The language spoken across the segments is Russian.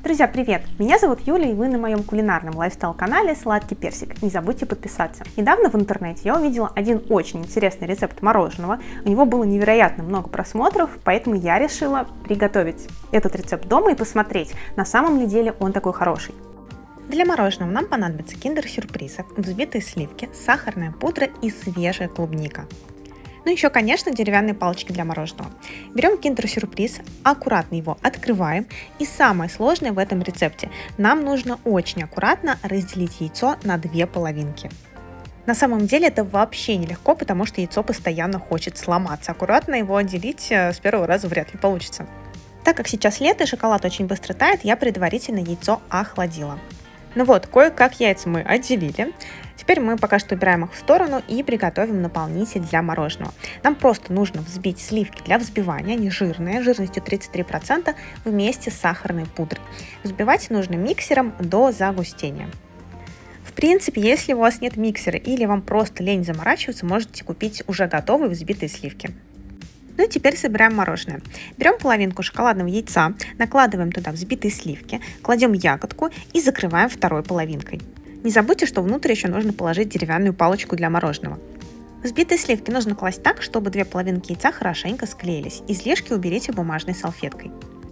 Друзья, привет! Меня зовут Юля, и вы на моем кулинарном лайфстайл-канале «Сладкий персик». Не забудьте подписаться. Недавно в интернете я увидела один очень интересный рецепт мороженого. У него было невероятно много просмотров, поэтому я решила приготовить этот рецепт дома и посмотреть, на самом ли деле он такой хороший. Для мороженого нам понадобится киндер-сюрприз, взбитые сливки, сахарная пудра и свежая клубника. Ну еще, конечно, деревянные палочки для мороженого. Берем киндер-сюрприз, аккуратно его открываем. И самое сложное в этом рецепте, нам нужно очень аккуратно разделить яйцо на две половинки. На самом деле это вообще нелегко, потому что яйцо постоянно хочет сломаться. Аккуратно его отделить с первого раза вряд ли получится. Так как сейчас лето и шоколад очень быстро тает, я предварительно яйцо охладила. Ну вот, кое-как яйца мы отделили. Теперь мы пока что убираем их в сторону и приготовим наполнитель для мороженого. Нам просто нужно взбить сливки для взбивания, они жирные, жирностью 33%, вместе с сахарной пудрой. Взбивать нужно миксером до загустения. В принципе, если у вас нет миксера или вам просто лень заморачиваться, можете купить уже готовые взбитые сливки. Ну и теперь собираем мороженое. Берем половинку шоколадного яйца, накладываем туда взбитые сливки, кладем ягодку и закрываем второй половинкой. Не забудьте, что внутрь еще нужно положить деревянную палочку для мороженого. Взбитые сливки нужно класть так, чтобы две половинки яйца хорошенько склеились. Излишки уберите бумажной салфеткой.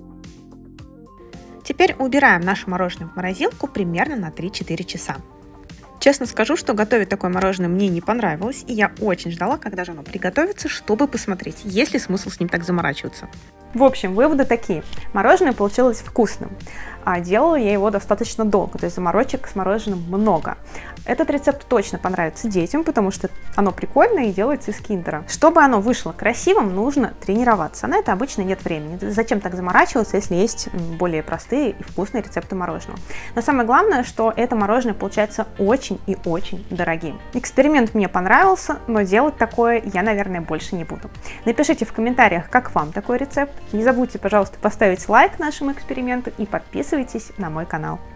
Теперь убираем наше мороженое в морозилку примерно на 3-4 часа. Честно скажу, что готовить такое мороженое мне не понравилось, и я очень ждала, когда же оно приготовится, чтобы посмотреть, есть ли смысл с ним так заморачиваться. В общем, выводы такие. Мороженое получилось вкусным, а делала я его достаточно долго, то есть заморочек с мороженым много. Этот рецепт точно понравится детям, потому что оно прикольное и делается из киндера. Чтобы оно вышло красивым, нужно тренироваться. На это обычно нет времени. Зачем так заморачиваться, если есть более простые и вкусные рецепты мороженого? Но самое главное, что это мороженое получается очень и очень дорогим. Эксперимент мне понравился, но делать такое я, наверное, больше не буду. Напишите в комментариях, как вам такой рецепт. Не забудьте, пожалуйста, поставить лайк нашему эксперименту и подписывайтесь на мой канал.